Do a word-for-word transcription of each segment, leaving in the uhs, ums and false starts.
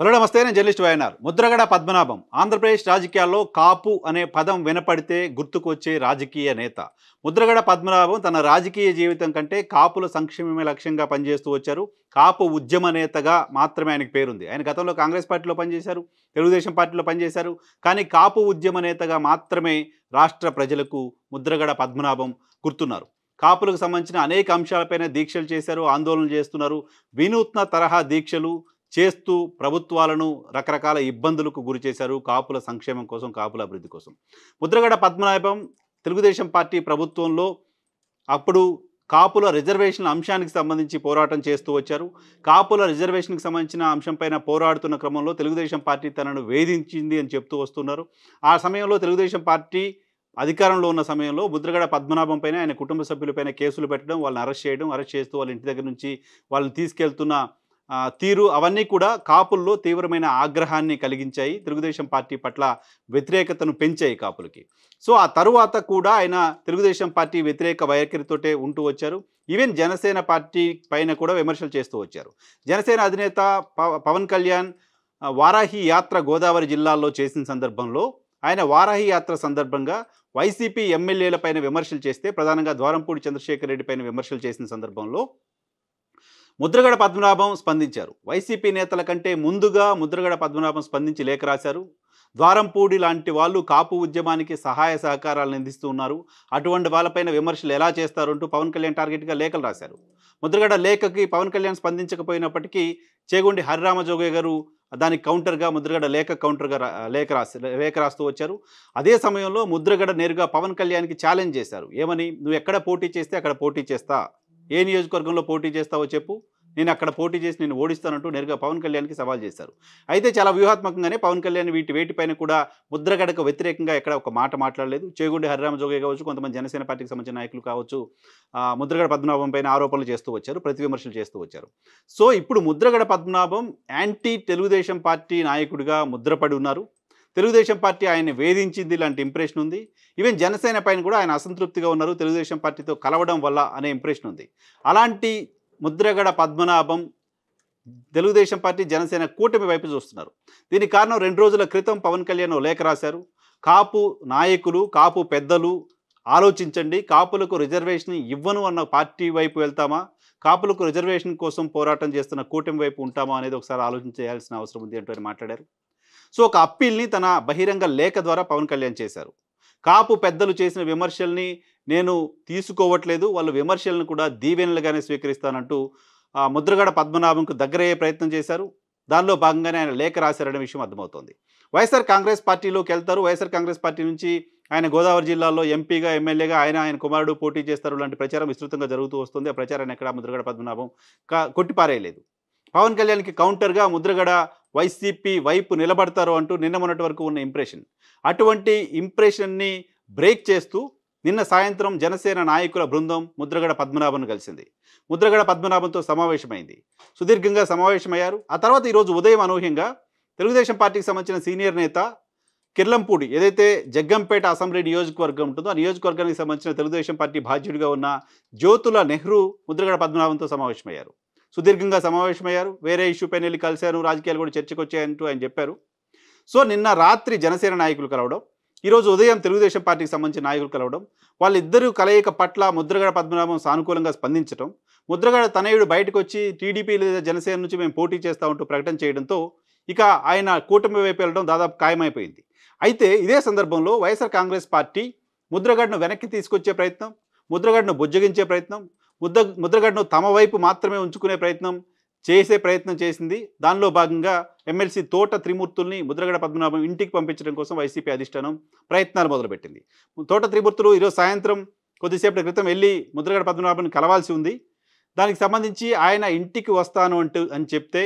Hello నమస్తే, నేను journalist YNR. Mudragada Padmanabham Andhra Pradesh రాజకీయాల్లో కాపు అనే పదం వినపడితే గుర్తుకొచ్చే రాజకీయ నేత. ముద్రగడ పద్మనాభం తన రాజకీయ జీవితం కంటే కాపుల సంక్షేమమే లక్ష్యంగా పనిచేస్తూ వచ్చారు. కాపు ఉద్యమ నేతగా మాత్రమే ఆయనకు పేరుంది. ఆయన గతంలో కాంగ్రెస్ పార్టీలో పనిచేశారు, తెలుగుదేశం పార్టీలో పనిచేశారు. కానీ కాపు ఉద్యమ నేతగా మాత్రమే రాష్ట్ర ప్రజలకు ముద్రగడ పద్మనాభం గుర్తున్నారు. కాపులకు సంబంధించిన అనేక అంశాలపైన దీక్షలు చేశారు, ఆందోళనలు చేస్తున్నారు. వినూత్న తరహా దీక్షలు చేస్తూ ప్రభుత్వాలను రకరకాల ఇబ్బందులకు గురి చేశారు కాపుల సంక్షేమం కోసం, కాపుల అభివృద్ధి కోసం. ముద్రగడ పద్మనాభం తెలుగుదేశం పార్టీ ప్రభుత్వంలో అప్పుడు కాపుల రిజర్వేషన్ల అంశానికి సంబంధించి పోరాటం చేస్తూ వచ్చారు. కాపుల రిజర్వేషన్కి సంబంధించిన అంశంపైన పోరాడుతున్న క్రమంలో తెలుగుదేశం పార్టీ తనను వేధించింది అని చెప్తూ వస్తున్నారు. ఆ సమయంలో తెలుగుదేశం పార్టీ అధికారంలో ఉన్న సమయంలో ముద్రగడ పద్మనాభం పైన, ఆయన కుటుంబ సభ్యులపైన కేసులు పెట్టడం, వాళ్ళని అరెస్ట్ చేయడం, అరెస్ట్ చేస్తూ వాళ్ళ ఇంటి దగ్గర నుంచి వాళ్ళని తీసుకెళ్తున్న తీరు అవన్నీ కూడా కాపుల్లో తీవ్రమైన ఆగ్రహాన్ని కలిగించాయి. తెలుగుదేశం పార్టీ పట్ల వ్యతిరేకతను పెంచాయి కాపులకి. సో ఆ తరువాత కూడా ఆయన తెలుగుదేశం పార్టీ వ్యతిరేక వైఖరితోటే ఉంటూ వచ్చారు. ఈవెన్ జనసేన పార్టీ పైన కూడా విమర్శలు చేస్తూ వచ్చారు. జనసేన అధినేత పవన్ కళ్యాణ్ వారాహి యాత్ర గోదావరి జిల్లాల్లో చేసిన సందర్భంలో ఆయన వారాహి యాత్ర సందర్భంగా వైసీపీ ఎమ్మెల్యేల పైన విమర్శలు చేస్తే, ప్రధానంగా ద్వారంపూడి చంద్రశేఖర్ రెడ్డి పైన విమర్శలు చేసిన సందర్భంలో ముద్రగడ పద్మనాభం స్పందించారు. వైసీపీ నేతల కంటే ముందుగా ముద్రగడ పద్మనాభం స్పందించి లేఖ రాశారు. ద్వారంపూడి లాంటి వాళ్ళు కాపు ఉద్యమానికి సహాయ సహకారాలను అందిస్తూ ఉన్నారు, అటువంటి వాళ్ళపైన విమర్శలు ఎలా చేస్తారు అంటూ పవన్ కళ్యాణ్ టార్గెట్గా లేఖలు రాశారు. ముద్రగడ లేఖకి పవన్ కళ్యాణ్ స్పందించకపోయినప్పటికీ చేగొండి హరిరామజోగయ్య గారు దానికి కౌంటర్గా ముద్రగడ లేఖ కౌంటర్గా లేఖ రాసి లేఖ రాస్తూ వచ్చారు. అదే సమయంలో ముద్రగడ నేరుగా పవన్ కళ్యాణ్కి ఛాలెంజ్ చేశారు. ఏమని? నువ్వు ఎక్కడ పోటీ చేస్తే అక్కడ పోటీ చేస్తా, ఏ నియోజకవర్గంలో పోటీ చేస్తావో చెప్పు, నేను అక్కడ పోటీ చేసి నేను ఓడిస్తానంటూ నేరుగా పవన్ కళ్యాణ్కి సవాల్ చేశారు. అయితే చాలా వ్యూహాత్మకంగానే పవన్ కళ్యాణ్ వీటి వేటిపైన కూడా ముద్రగడకు వ్యతిరేకంగా ఎక్కడ ఒక మాట మాట్లాడలేదు. చేగొండి హరిరామజోగయ్య కావచ్చు, కొంతమంది జనసేన పార్టీకి సంబంధించిన నాయకులు కావచ్చు, ముద్రగడ పద్మనాభం పైన ఆరోపణలు చేస్తూ వచ్చారు, ప్రతి విమర్శలు చేస్తూ వచ్చారు. సో ఇప్పుడు ముద్రగడ పద్మనాభం యాంటీ తెలుగుదేశం పార్టీ నాయకుడిగా ముద్రపడి ఉన్నారు. తెలుగుదేశం పార్టీ ఆయన వేధించింది లాంటి ఇంప్రెషన్ ఉంది. ఈవెన్ జనసేన పైన కూడా ఆయన అసంతృప్తిగా ఉన్నారు, తెలుగుదేశం పార్టీతో కలవడం వల్ల అనే ఇంప్రెషన్ ఉంది. అలాంటి ముద్రగడ పద్మనాభం తెలుగుదేశం పార్టీ జనసేన కూటమి వైపు చూస్తున్నారు. దీనికి కారణం రెండు రోజుల క్రితం పవన్ కళ్యాణ్ లేఖ రాశారు. కాపు నాయకులు, కాపు పెద్దలు ఆలోచించండి, కాపులకు రిజర్వేషన్ ఇవ్వను అన్న పార్టీ వైపు వెళ్తామా, కాపులకు రిజర్వేషన్ కోసం పోరాటం చేస్తున్న కూటమి వైపు ఉంటామా అనేది ఒకసారి ఆలోచించాల్సిన అవసరం ఉంది అంటూ ఆయన మాట్లాడారు. సో ఒక అప్పీల్ని తన బహిరంగ లేఖ ద్వారా పవన్ కళ్యాణ్ చేశారు. కాపు పెద్దలు చేసిన విమర్శల్ని నేను తీసుకోవట్లేదు, వాళ్ళు విమర్శలను కూడా దీవెనలుగానే స్వీకరిస్తానంటూ ముద్రగడ పద్మనాభంకు దగ్గరయ్యే ప్రయత్నం చేశారు. దానిలో భాగంగానే ఆయన లేఖ రాశారనే విషయం అర్థమవుతోంది. వైఎస్ఆర్ కాంగ్రెస్ పార్టీలోకి వెళ్తారు. వైఎస్ఆర్ కాంగ్రెస్ పార్టీ నుంచి ఆయన గోదావరి జిల్లాలో ఎంపీగా, ఎమ్మెల్యేగా ఆయన ఆయన కుమారుడు పోటీ చేస్తారు లాంటి ప్రచారం విస్తృతంగా జరుగుతూ వస్తుంది. ఆ ప్రచారాన్ని ఎక్కడ ముద్రగడ పద్మనాభం కొట్టిపారేయలేదు. పవన్ కళ్యాణ్కి కౌంటర్గా ముద్రగడ వైసీపీ వైపు నిలబడతారు అంటూ నిన్న మొన్నటి వరకు ఉన్న ఇంప్రెషన్, అటువంటి ఇంప్రెషన్ని బ్రేక్ చేస్తూ నిన్న సాయంత్రం జనసేన నాయకుల బృందం ముద్రగడ పద్మనాభంను కలిసింది. ముద్రగడ పద్మనాభంతో సమావేశమైంది, సుదీర్ఘంగా సమావేశమయ్యారు. ఆ తర్వాత ఈరోజు ఉదయం అనూహ్యంగా తెలుగుదేశం పార్టీకి సంబంధించిన సీనియర్ నేత కిర్లంపూడి, ఏదైతే జగ్గంపేట అసెంబ్లీ నియోజకవర్గం ఉంటుందో ఆ నియోజకవర్గానికి సంబంధించిన తెలుగుదేశం పార్టీ బాధ్యుడిగా ఉన్న జ్యోతుల నెహ్రూ ముద్రగడ పద్మనాభంతో సమావేశమయ్యారు. సుదీర్ఘంగా సమావేశమయ్యారు. వేరే ఇష్యూ పైన వెళ్ళి కలిశారు, రాజకీయాలు కూడా చర్చకు వచ్చాయంటూ ఆయన చెప్పారు. సో నిన్న రాత్రి జనసేన నాయకులు కలవడం, ఈరోజు ఉదయం తెలుగుదేశం పార్టీకి సంబంధించిన నాయకులు కలవడం, వాళ్ళిద్దరూ కలయిక పట్ల ముద్రగడ పద్మనాభం సానుకూలంగా స్పందించడం, ముద్రగడ తనయుడు బయటకు వచ్చి టీడీపీ లేదా జనసేన నుంచి మేము పోటీ చేస్తామంటూ ప్రకటన చేయడంతో ఇక ఆయన కూటమి వైపు వెళ్ళడం దాదాపు ఖాయమైపోయింది. అయితే ఇదే సందర్భంలో వైఎస్ఆర్ కాంగ్రెస్ పార్టీ ముద్రగడను వెనక్కి తీసుకొచ్చే ప్రయత్నం, ముద్రగడను బుజ్జగించే ప్రయత్నం, ముద్ర ముద్రగడను తమ వైపు మాత్రమే ఉంచుకునే ప్రయత్నం చేసే ప్రయత్నం చేసింది. దానిలో భాగంగా ఎమ్మెల్సీ తోట త్రిమూర్తుల్ని ముద్రగడ పద్మనాభం ఇంటికి పంపించడం కోసం వైసీపీ అధిష్టానం ప్రయత్నాలు మొదలుపెట్టింది. తోట త్రిమూర్తులు ఈరోజు సాయంత్రం కొద్దిసేపటి క్రితం వెళ్ళి ముద్రగడ పద్మనాభం కలవాల్సి ఉంది. దానికి సంబంధించి ఆయన ఇంటికి వస్తాను అంటూ అని చెప్తే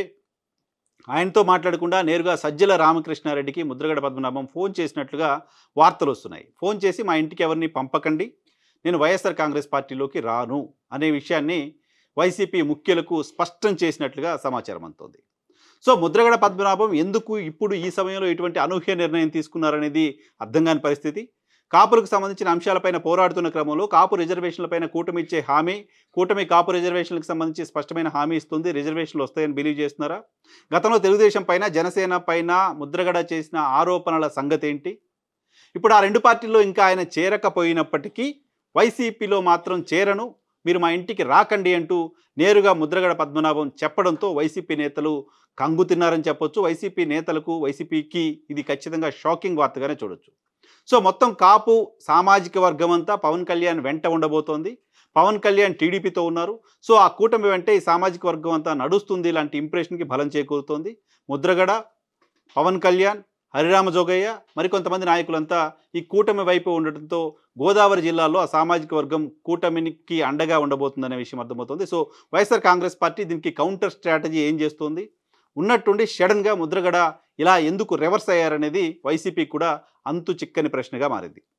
ఆయనతో మాట్లాడకుండా నేరుగా సజ్జల రామకృష్ణారెడ్డికి ముద్రగడ పద్మనాభం ఫోన్ చేసినట్లుగా వార్తలు వస్తున్నాయి. ఫోన్ చేసి మా ఇంటికి ఎవరిని పంపకండి, నేను వైఎస్ఆర్ కాంగ్రెస్ పార్టీలోకి రాను అనే విషయాన్ని వైసీపీ ముఖ్యులకు స్పష్టం చేసినట్లుగా సమాచారం అందుతోంది. సో ముద్రగడ పద్మనాభం ఎందుకు ఇప్పుడు ఈ సమయంలో ఇటువంటి అనూహ్య నిర్ణయం తీసుకున్నారనేది అర్థం కాని పరిస్థితి. కాపులకు సంబంధించిన అంశాలపైన పోరాడుతున్న క్రమంలో కాపు రిజర్వేషన్లపైన కూటమి ఇచ్చే హామీ, కూటమి కాపు రిజర్వేషన్లకు సంబంధించి స్పష్టమైన హామీ ఇస్తుంది. రిజర్వేషన్లు వస్తాయని బిలీవ్ చేస్తున్నారా? గతంలో తెలుగుదేశం పైన, జనసేన పైన ముద్రగడ చేసిన ఆరోపణల సంగతి ఏంటి? ఇప్పుడు ఆ రెండు పార్టీల్లో ఇంకా ఆయన చేరకపోయినప్పటికీ వైసీపీలో మాత్రం చేరను, మీరు మా ఇంటికి రాకండి అంటూ నేరుగా ముద్రగడ పద్మనాభం చెప్పడంతో వైసీపీ నేతలు కంగు తిన్నారని చెప్పొచ్చు. వైసీపీ నేతలకు, వైసీపీకి ఇది ఖచ్చితంగా షాకింగ్ వార్తగానే చూడొచ్చు. సో మొత్తం కాపు సామాజిక వర్గం అంతా పవన్ కళ్యాణ్ వెంట ఉండబోతోంది. పవన్ కళ్యాణ్ టీడీపీతో ఉన్నారు. సో ఆ కూటమి వెంటే ఈ సామాజిక వర్గం అంతా నడుస్తుంది లాంటి ఇంప్రెషన్కి బలం చేకూరుతోంది. ముద్రగడ, పవన్ కళ్యాణ్, హరిరామ జోగయ్య, మరికొంతమంది నాయకులంతా ఈ కూటమి వైపు ఉండటంతో గోదావరి జిల్లాలో ఆ సామాజిక వర్గం కూటమికి అండగా ఉండబోతుందనే విషయం అర్థమవుతుంది. సో వైఎస్ఆర్ కాంగ్రెస్ పార్టీ దీనికి కౌంటర్ స్ట్రాటజీ ఏం చేస్తుంది? ఉన్నట్టుండి సడన్గా ముద్రగడ ఇలా ఎందుకు రివర్స్ అయ్యారనేది వైసీపీ కూడా అంతు చిక్కని ప్రశ్నగా మారింది.